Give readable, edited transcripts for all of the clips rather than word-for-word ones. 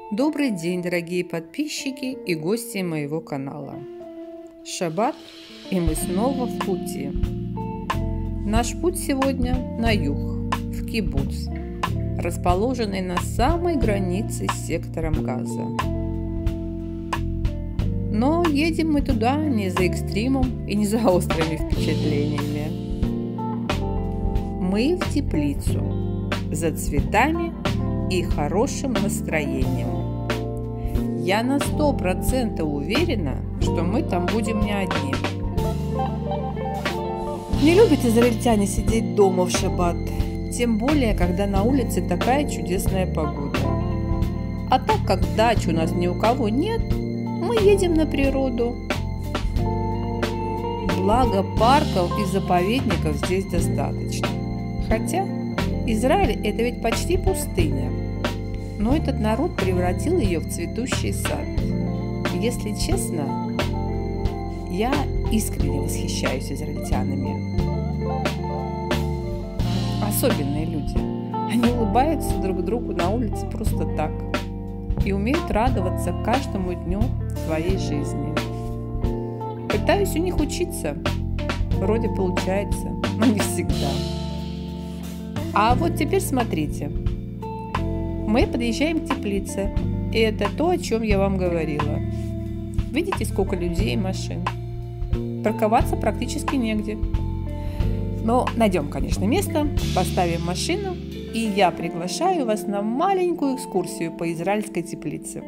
Добрый день, дорогие подписчики и гости моего канала. Шаббат, и мы снова в пути. Наш путь сегодня на юг, в кибуц, расположенный на самой границе с сектором Газа. Но едем мы туда не за экстримом и не за острыми впечатлениями. Мы в теплицу, за цветами и хорошим настроением. Я на 100% уверена, что мы там будем не одни. Не любят израильтяне сидеть дома в шаббат, тем более, когда на улице такая чудесная погода. А так как дач у нас ни у кого нет, мы едем на природу. Благо парков и заповедников здесь достаточно. Хотя Израиль – это ведь почти пустыня. Но этот народ превратил ее в цветущий сад. Если честно, я искренне восхищаюсь израильтянами. Особенные люди. Они улыбаются друг другу на улице просто так и умеют радоваться каждому дню своей жизни. Пытаюсь у них учиться. Вроде получается, но не всегда. А вот теперь смотрите. Мы подъезжаем к теплице, и это то, о чем я вам говорила. Видите, сколько людей и машин? Парковаться практически негде. Но найдем, конечно, место, поставим машину, и я приглашаю вас на маленькую экскурсию по израильской теплице.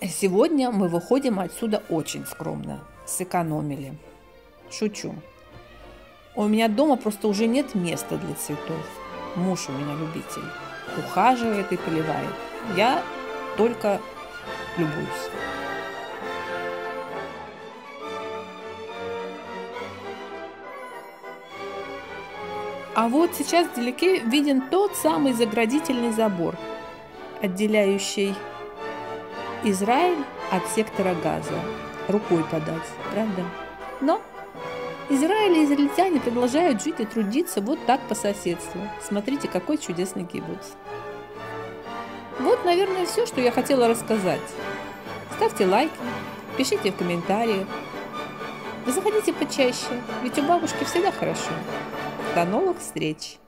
Сегодня мы выходим отсюда очень скромно. Сэкономили. Шучу. У меня дома просто уже нет места для цветов. Муж у меня любитель. Ухаживает и поливает. Я только любуюсь. А вот сейчас вдалеке виден тот самый заградительный забор, отделяющий Израиль от сектора Газа. Рукой подать, правда? Но Израиль и израильтяне продолжают жить и трудиться вот так по соседству. Смотрите, какой чудесный кибуц. Вот, наверное, все, что я хотела рассказать. Ставьте лайки, пишите в комментариях. Заходите почаще, ведь у бабушки всегда хорошо. До новых встреч!